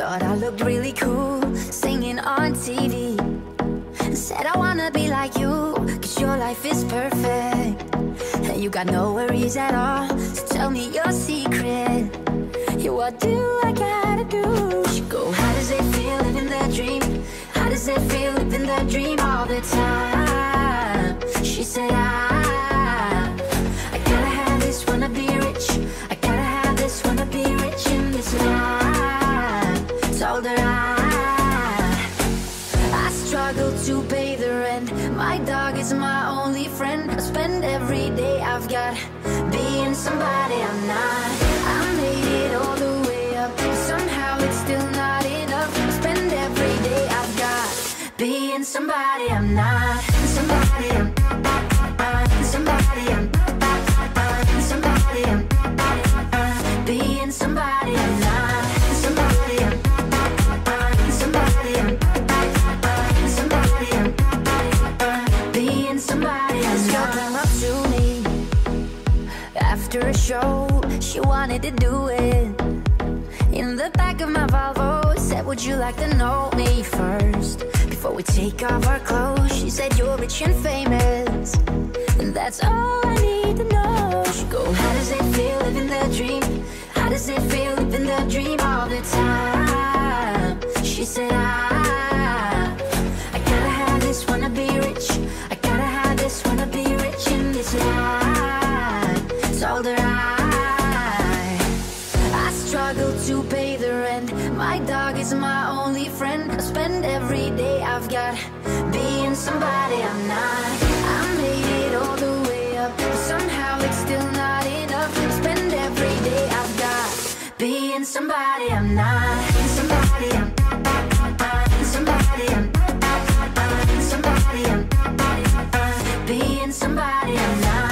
thought I looked really cool, singing on TV. Said I wanna be like you, cause your life is perfect, and you got no worries at all. So tell me your secret. Yeah, what do I gotta do? She go, how does it feel living the dream? How does it feel living the dream all the time? She said, I gotta have this, wanna be rich. I gotta have this, wanna be rich in this life. Told her I struggle to pay the rent. My dog is my only friend. I spend every day I've got being somebody I'm not. I made it all the way up, somehow it's still not enough. I spend every day I've got being somebody I'm not. Somebody I'm somebody I'm somebody I'm being somebody I'm not. Somebody I'm somebody I'm somebody I'm being somebody I'm not. Came up to me after a show, she wanted to do it in the back of my Volvo. Said, would you like to know me first before we take off our clothes? She said, you're rich and famous, and that's all I need to know. She go, how does it feel living the dream? How does it feel living the dream all the time? She said, I gotta have this, wanna be rich. I gotta have this, wanna be rich in this life. Told her I struggle to pay the rent. My dog is my only friend. I spend every day I've got being somebody I'm not. I made it all the way up, somehow it's still not enough. I spend every day I've got being somebody I'm not. Somebody I'm somebody I'm somebody I'm being somebody I'm not.